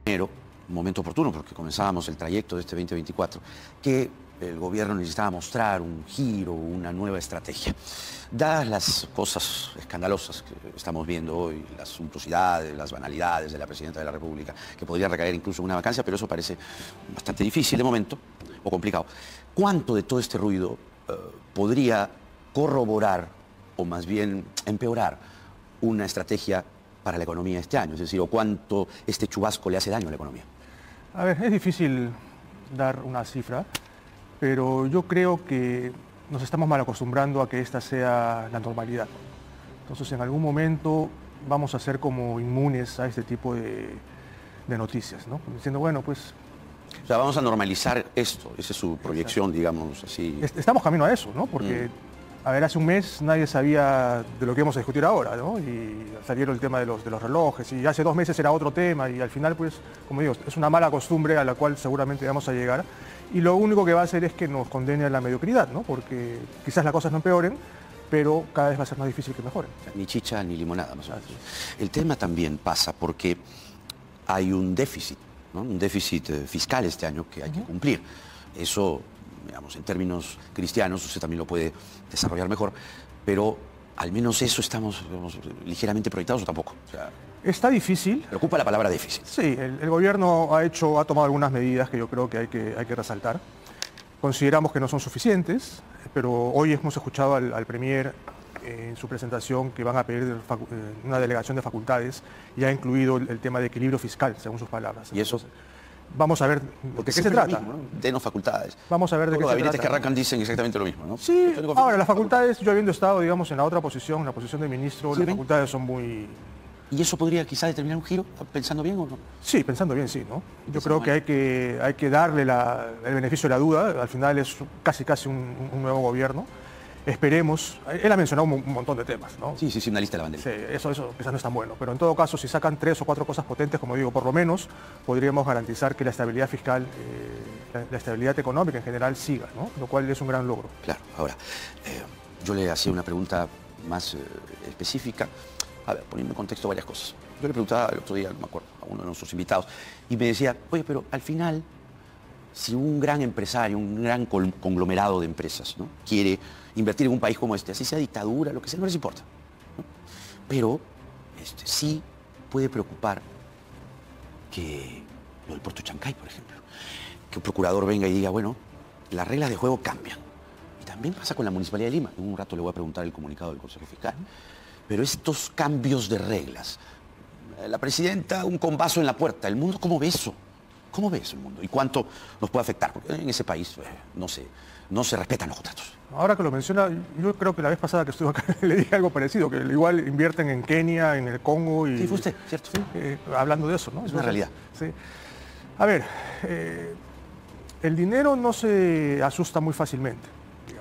enero, un momento oportuno porque comenzábamos el trayecto de este 2024, que el gobierno necesitaba mostrar un giro, una nueva estrategia. Dadas las cosas escandalosas que estamos viendo hoy, las suntuosidades, las banalidades de la Presidenta de la República, que podrían recaer incluso en una vacancia, pero eso parece bastante difícil de momento, o complicado. ¿Cuánto de todo este ruido podría corroborar, o más bien empeorar, una estrategia para la economía este año? Es decir, ¿o cuánto este chubasco le hace daño a la economía? A ver, es difícil dar una cifra, pero yo creo que nos estamos mal acostumbrando a que esta sea la normalidad. Entonces, en algún momento vamos a ser como inmunes a este tipo de noticias, ¿no? Diciendo, bueno, pues... O sea, vamos a normalizar esto, esa es su proyección, digamos así. Estamos camino a eso, ¿no? Porque, a ver, hace un mes nadie sabía de lo que íbamos a discutir ahora, ¿no? Y salieron el tema de los relojes, y hace 2 meses era otro tema, y al final, pues, como digo, es una mala costumbre a la cual seguramente vamos a llegar, y lo único que va a hacer es que nos condene a la mediocridad, ¿no? Porque quizás las cosas no empeoren, pero cada vez va a ser más difícil que mejoren. Ni chicha ni limonada, más o menos. El tema también pasa porque hay un déficit, ¿no? Un déficit fiscal este año que hay que cumplir. Eso, digamos, en términos cristianos, usted también lo puede desarrollar mejor, pero al menos eso estamos, digamos, ligeramente proyectados o tampoco. O sea, está difícil. Preocupa la palabra déficit. Sí, el gobierno ha tomado algunas medidas que yo creo que hay que resaltar. Consideramos que no son suficientes, pero hoy hemos escuchado al Premier en su presentación que van a pedir una delegación de facultades y ha incluido el tema de equilibrio fiscal, según sus palabras. ¿Y eso? Vamos a ver de qué se trata. Mismo, ¿no? Denos facultades. Vamos a ver de qué se trata. Los gabinetes que arrancan dicen exactamente lo mismo, ¿no? Sí, ahora las facultades, yo habiendo estado, digamos, en la otra posición, en la posición de ministro, las facultades son muy... ¿Y eso podría quizá determinar un giro, pensando bien o no? Sí, pensando bien, sí, ¿no? Yo creo que hay que darle el beneficio de la duda. Al final es casi un nuevo gobierno. Esperemos. Él ha mencionado un montón de temas, ¿no? Sí, una lista de la bandera. Sí, eso quizás no es tan bueno. Pero en todo caso, si sacan 3 o 4 cosas potentes, como digo, por lo menos podríamos garantizar que la estabilidad fiscal, la estabilidad económica en general siga, ¿no? Lo cual es un gran logro. Claro. Ahora, yo le hacía una pregunta más específica. A ver, poniendo en contexto varias cosas. Yo le preguntaba el otro día, no me acuerdo, a uno de nuestros invitados, y me decía, oye, pero al final, si un gran empresario, un gran conglomerado de empresas, ¿no?, quiere invertir en un país como este, así sea dictadura, lo que sea, no les importa, ¿no? Pero sí puede preocupar que lo del puerto de Chancay, por ejemplo, que un procurador venga y diga, bueno, las reglas de juego cambian. Y también pasa con la Municipalidad de Lima. En un rato le voy a preguntar el comunicado del Consejo Fiscal. Pero estos cambios de reglas, la presidenta, un combazo en la puerta, ¿el mundo cómo ve eso? ¿Cómo ve eso el mundo? ¿Y cuánto nos puede afectar? Porque en ese país no se respetan los contratos. Ahora que lo menciona, yo creo que la vez pasada que estuve acá le dije algo parecido, que igual invierten en Kenia, en el Congo y... Sí, fue usted, ¿cierto? Sí, hablando de eso, ¿no? Es una realidad. Sí. A ver, el dinero no se asusta muy fácilmente.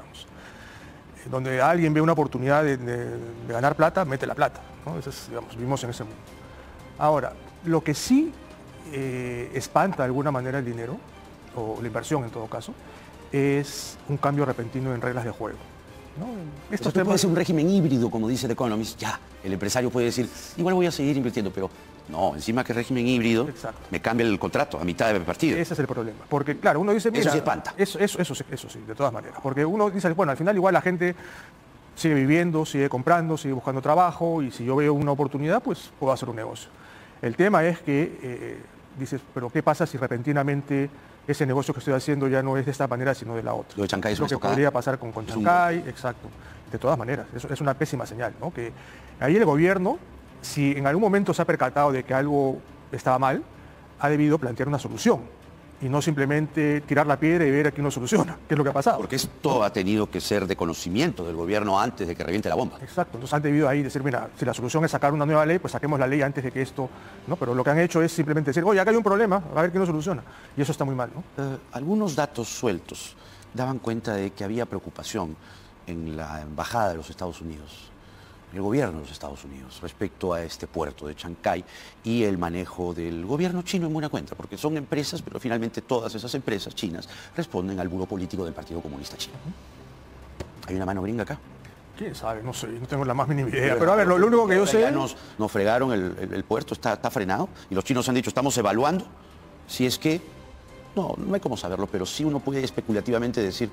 Donde alguien ve una oportunidad de ganar plata, mete la plata, ¿no? Digamos, vivimos en ese mundo. Ahora, lo que sí espanta de alguna manera el dinero, o la inversión en todo caso, es un cambio repentino en reglas de juego, ¿no? Esto puede ser un régimen híbrido, como dice The Economist. Ya, el empresario puede decir, igual voy a seguir invirtiendo, pero no, encima que régimen híbrido, exacto, me cambia el contrato a mitad de partido. Ese es el problema. Porque, claro, uno dice, mira, eso se espanta. Eso sí, de todas maneras. Porque uno dice, bueno, al final igual la gente sigue viviendo, sigue comprando, sigue buscando trabajo, y si yo veo una oportunidad, pues puedo hacer un negocio. El tema es que dices, pero ¿qué pasa si repentinamente ese negocio que estoy haciendo ya no es de esta manera, sino de la otra? Lo de Chancay es lo que podría pasar con Chancay, exacto. De todas maneras, eso es una pésima señal, ¿no? Que ahí el gobierno, si en algún momento se ha percatado de que algo estaba mal, ha debido plantear una solución y no simplemente tirar la piedra y ver a quién lo soluciona, que es lo que ha pasado. Porque esto ha tenido que ser de conocimiento del gobierno antes de que reviente la bomba. Exacto, entonces han debido ahí decir, mira, si la solución es sacar una nueva ley, pues saquemos la ley antes de que esto, ¿no? Pero lo que han hecho es simplemente decir, oye, acá hay un problema, a ver quién lo soluciona. Y eso está muy mal, ¿no? Algunos datos sueltos daban cuenta de que había preocupación en la embajada de los Estados Unidos, el gobierno de los Estados Unidos, respecto a este puerto de Chancay y el manejo del gobierno chino en buena cuenta, porque son empresas, pero finalmente todas esas empresas chinas responden al buró político del Partido Comunista Chino. ¿Hay una mano gringa acá? ¿Quién sabe? No sé, no tengo la más mínima idea. Pero a ver, lo único que yo sé... Ya nos fregaron el puerto, está frenado, y los chinos han dicho, estamos evaluando si es que... No hay cómo saberlo, pero sí uno puede especulativamente decir,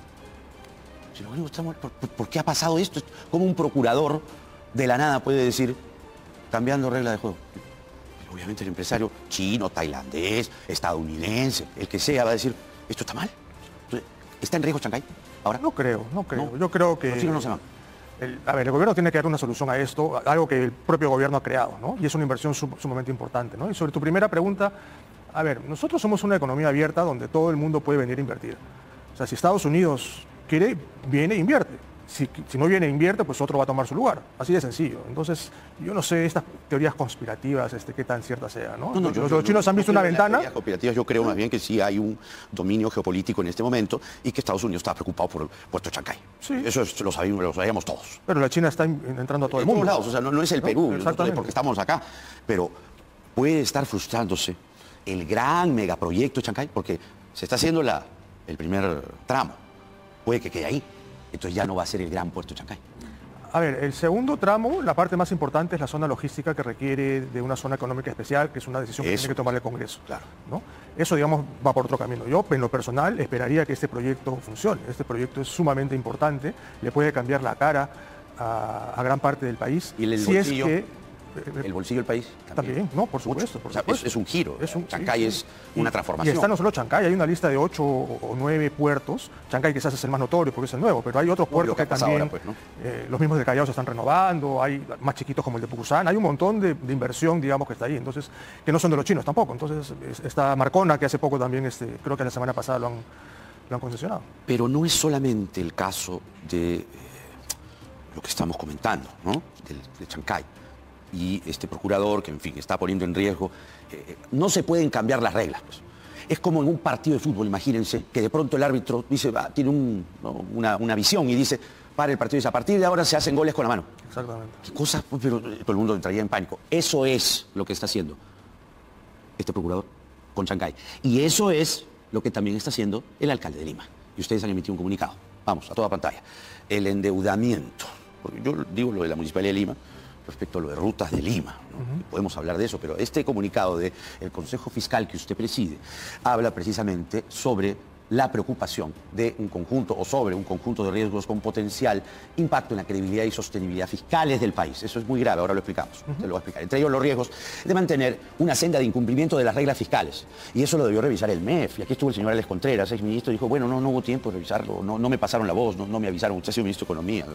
si los gringos estamos... ¿Por qué ha pasado esto? ¿Cómo un procurador de la nada puede decir, cambiando reglas de juego? Obviamente el empresario chino, tailandés, estadounidense, el que sea, va a decir, ¿esto está mal? ¿Está en riesgo Chancay ahora? No creo. ¿No? Yo creo que... Los chinos no se van. El gobierno tiene que dar una solución a esto, algo que el propio gobierno ha creado, ¿no? Y es una inversión sumamente importante, ¿no? Y sobre tu primera pregunta, a ver, nosotros somos una economía abierta donde todo el mundo puede venir a invertir. O sea, si Estados Unidos quiere, viene e invierte. Si no viene e invierte, pues otro va a tomar su lugar. Así de sencillo. Entonces, yo no sé estas teorías conspirativas, qué tan ciertas sean, ¿no? Los chinos han visto una ventana. Teorías conspirativas, yo creo más bien que sí hay un dominio geopolítico en este momento y que Estados Unidos está preocupado por el puerto de Chancay. Sí. Eso lo sabíamos todos. Pero la China está entrando a todo el En mundo. todos lados, o sea, no es el Perú, Exactamente. porque estamos acá. Pero puede estar frustrándose el gran megaproyecto de Chancay porque se está haciendo el primer tramo. Puede que quede ahí. Entonces ya no va a ser el gran puerto de Chancay. A ver, el segundo tramo, la parte más importante es la zona logística que requiere de una zona económica especial, que es una decisión que tiene que tomar el Congreso. Claro. ¿No? Eso, digamos, va por otro camino. Yo, en lo personal, esperaría que este proyecto funcione. Este proyecto es sumamente importante, le puede cambiar la cara a gran parte del país. ¿Y el bolsillo? El bolsillo del país también, no, por supuesto. O sea, es un giro. Chancay es una transformación. Y está no solo Chancay, hay una lista de 8 o 9 puertos. Chancay quizás es el más notorio porque es el nuevo, pero hay otros puertos que también, ahora, pues, ¿no? Los mismos de Callao se están renovando, hay más chiquitos como el de Pucusán, hay un montón de inversión, digamos, que está ahí, entonces, que no son de los chinos tampoco. Entonces, está Marcona, que hace poco también, creo que la semana pasada lo han concesionado. Pero no es solamente el caso de lo que estamos comentando, ¿no? De Chancay. Y este procurador, que en fin, está poniendo en riesgo, no se pueden cambiar las reglas. Pues. Es como en un partido de fútbol, imagínense, que de pronto el árbitro dice, tiene una visión y dice, para el partido y dice, a partir de ahora se hacen goles con la mano. Exactamente. ¿Qué cosas? Pero todo el mundo entraría en pánico. Eso es lo que está haciendo este procurador con Chancay. Y eso es lo que también está haciendo el alcalde de Lima. Y ustedes han emitido un comunicado. Vamos, a toda pantalla. El endeudamiento. Porque yo digo lo de la Municipalidad de Lima, respecto a lo de Rutas de Lima, ¿no? Podemos hablar de eso, pero este comunicado del Consejo Fiscal que usted preside habla precisamente sobre la preocupación de un conjunto o sobre un conjunto de riesgos con potencial impacto en la credibilidad y sostenibilidad fiscales del país. Eso es muy grave, ahora lo explicamos, te lo voy a explicar. Entre ellos los riesgos de mantener una senda de incumplimiento de las reglas fiscales. Y eso lo debió revisar el MEF. Y aquí estuvo el señor Alex Contreras, exministro, y dijo, bueno, no hubo tiempo de revisarlo, no me pasaron la voz, no me avisaron, usted ha sido ministro de Economía.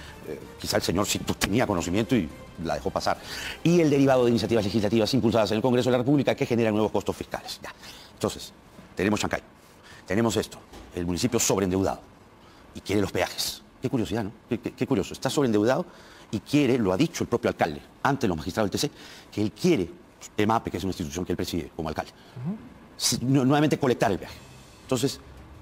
Quizá el señor sí tenía conocimiento y la dejó pasar. Y el derivado de iniciativas legislativas impulsadas en el Congreso de la República que generan nuevos costos fiscales. Ya. Entonces, tenemos Chancay. Tenemos esto, el municipio sobreendeudado y quiere los peajes. Qué curiosidad, ¿no? Qué curioso. Está sobreendeudado y quiere, lo ha dicho el propio alcalde, ante los magistrados del TC, que él quiere, EMAPE, que es una institución que él preside como alcalde, nuevamente colectar el peaje. Entonces,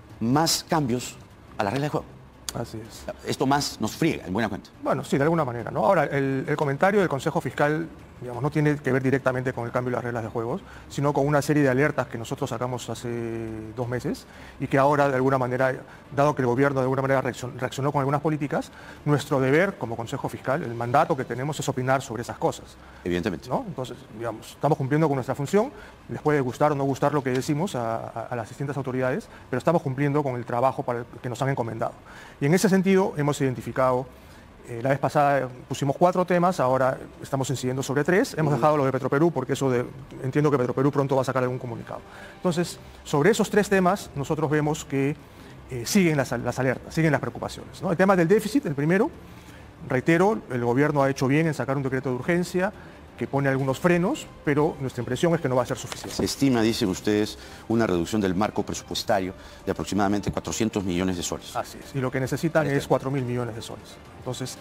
más cambios a la regla de juego. Así es. Esto más nos friega, en buena cuenta. Bueno, sí, de alguna manera, ¿no? Ahora, el comentario del Consejo Fiscal, digamos, no tiene que ver directamente con el cambio de las reglas de juegos, sino con una serie de alertas que nosotros sacamos hace 2 meses y que ahora, de alguna manera, dado que el gobierno de alguna manera reaccionó con algunas políticas, nuestro deber como Consejo Fiscal, el mandato que tenemos es opinar sobre esas cosas. Evidentemente. ¿No? Entonces, digamos, estamos cumpliendo con nuestra función, les puede gustar o no gustar lo que decimos a las distintas autoridades, pero estamos cumpliendo con el trabajo para el que nos han encomendado. Y en ese sentido hemos identificado, la vez pasada pusimos 4 temas, ahora estamos incidiendo sobre 3, hemos dejado lo de Petroperú porque entiendo que Petroperú pronto va a sacar algún comunicado. Entonces, sobre esos 3 temas nosotros vemos que siguen las alertas, siguen las preocupaciones, ¿no? El tema del déficit, el primero, reitero, el gobierno ha hecho bien en sacar un decreto de urgencia que pone algunos frenos, pero nuestra impresión es que no va a ser suficiente. Se estima, dicen ustedes, una reducción del marco presupuestario de aproximadamente 400 millones de soles. Así es, y lo que necesitan es 4.000 millones de soles. Entonces,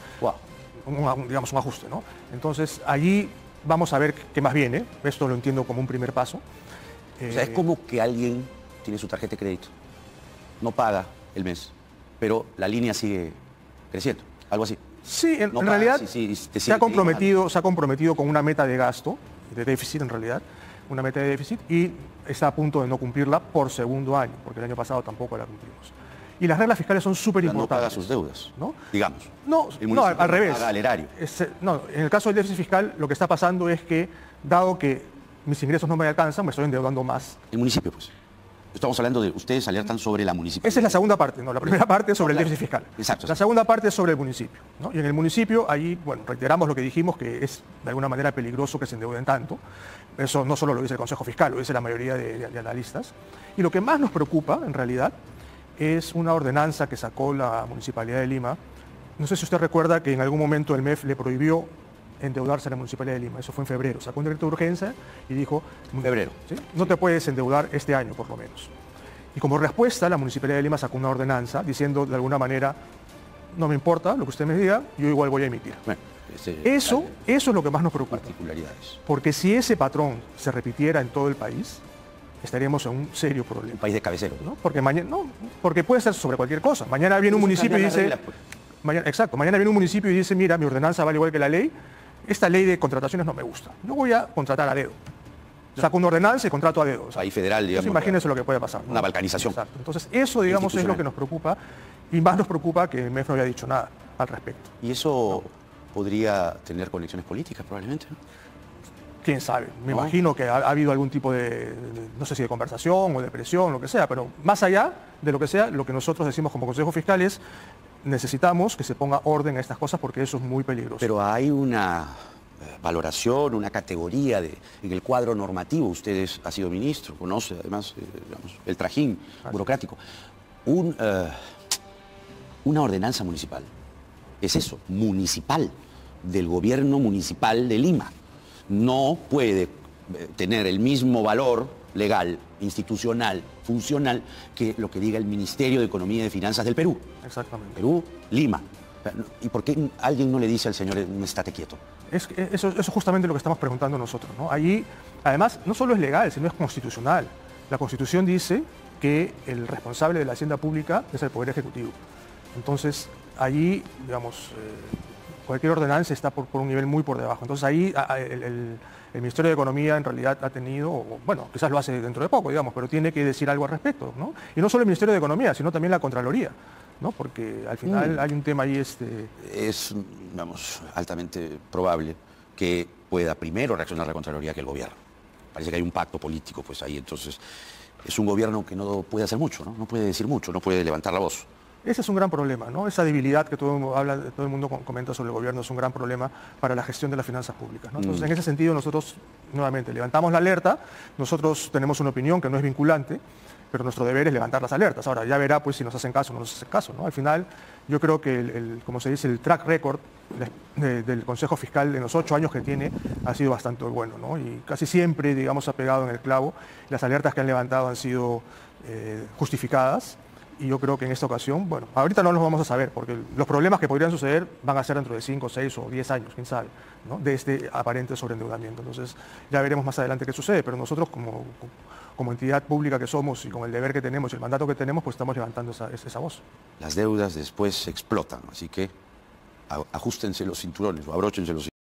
digamos un ajuste, ¿no? Entonces, allí vamos a ver qué más viene. Esto lo entiendo como un primer paso. O sea, es como que alguien tiene su tarjeta de crédito, no paga el mes, pero la línea sigue creciendo, algo así. Sí, en realidad se ha comprometido con una meta de gasto, de déficit en realidad, una meta de déficit, y está a punto de no cumplirla por segundo año, porque el año pasado tampoco la cumplimos. Y las reglas fiscales son súper No paga importantes. sus deudas, ¿no? digamos. No, El no, municipio al revés. paga al erario. No, en el caso del déficit fiscal, lo que está pasando es que, dado que mis ingresos no me alcanzan, me estoy endeudando más. El municipio, pues. Estamos hablando de ustedes alertan sobre la municipalidad. Esa es la segunda parte, ¿no? La primera parte es sobre el déficit fiscal. Exacto. La segunda parte es sobre el municipio, ¿no? Y en el municipio, ahí, bueno, reiteramos lo que dijimos, que es de alguna manera peligroso que se endeuden tanto. Eso no solo lo dice el Consejo Fiscal, lo dice la mayoría de analistas. Y lo que más nos preocupa, en realidad, es una ordenanza que sacó la Municipalidad de Lima. No sé si usted recuerda que en algún momento el MEF le prohibió endeudarse a la Municipalidad de Lima. Eso fue en febrero. Sacó un decreto de urgencia y dijo... Febrero. ¿Sí? No te puedes endeudar este año, por lo menos. Y como respuesta, la Municipalidad de Lima sacó una ordenanza diciendo, de alguna manera, no me importa lo que usted me diga, yo igual voy a emitir. Bueno, Eso es lo que más nos preocupa. Particularidades. Porque si ese patrón se repitiera en todo el país, estaríamos en un serio problema. Un país de cabecero. ¿No? Porque mañana, no, porque puede ser sobre cualquier cosa. Mañana viene un municipio y dice... mañana viene un municipio y dice, mira, mi ordenanza vale igual que la ley, esta ley de contrataciones no me gusta. Yo voy a contratar a dedo. Saco una ordenanza y contrato a dedo. O sea, País federal, digamos. Imagínense lo que puede pasar, ¿no? Una balcanización. Exacto. Entonces, eso, digamos, es lo que nos preocupa, y más nos preocupa que el MEF no haya dicho nada al respecto. Y eso podría tener conexiones políticas, probablemente, ¿no? Quién sabe. Me imagino que ha habido algún tipo no sé si de conversación o de presión, lo que sea, pero más allá de lo que sea, lo que nosotros decimos como Consejo Fiscal es necesitamos que se ponga orden a estas cosas porque eso es muy peligroso. Pero hay una valoración, una categoría en el cuadro normativo. Usted ha sido ministro, conoce además digamos, el trajín burocrático. Una ordenanza municipal. Es eso, municipal, del gobierno municipal de Lima. No puede tener el mismo valor legal, institucional, funcional, que lo que diga el Ministerio de Economía y de Finanzas del Perú. Exactamente. Perú, Lima. ¿Y por qué alguien no le dice al señor, estate quieto? Eso es justamente lo que estamos preguntando nosotros, ¿no? Allí, además, no solo es legal, sino es constitucional. La Constitución dice que el responsable de la hacienda pública es el Poder Ejecutivo. Entonces, allí, digamos, cualquier ordenanza está por un nivel muy por debajo. Entonces, ahí el Ministerio de Economía en realidad ha tenido, bueno, quizás lo hace dentro de poco, digamos, pero tiene que decir algo al respecto, ¿no? Y no solo el Ministerio de Economía, sino también la Contraloría, ¿no? Porque al final hay un tema ahí... Es, vamos, altamente probable que pueda primero reaccionar la Contraloría que el gobierno. Parece que hay un pacto político, pues ahí, entonces es un gobierno que no puede hacer mucho, ¿no? No puede decir mucho, no puede levantar la voz. Ese es un gran problema, ¿no? Esa debilidad que todo el mundo comenta sobre el gobierno es un gran problema para la gestión de las finanzas públicas, ¿no? Entonces, en ese sentido, nosotros, nuevamente, levantamos la alerta, nosotros tenemos una opinión que no es vinculante, pero nuestro deber es levantar las alertas. Ahora, ya verá pues si nos hacen caso o no nos hacen caso, ¿no? Al final, yo creo que, como se dice, el track record del Consejo Fiscal en los 8 años que tiene ha sido bastante bueno, ¿no? Y casi siempre, digamos, ha pegado en el clavo. Las alertas que han levantado han sido justificadas. Y yo creo que en esta ocasión, bueno, ahorita no los vamos a saber, porque los problemas que podrían suceder van a ser dentro de 5, 6 o 10 años, quién sabe, ¿no? De este aparente sobreendeudamiento. Entonces, ya veremos más adelante qué sucede, pero nosotros como entidad pública que somos y con el deber que tenemos y el mandato que tenemos, pues estamos levantando esa voz. Las deudas después explotan, así que ajustense los cinturones o abróchense los cinturones.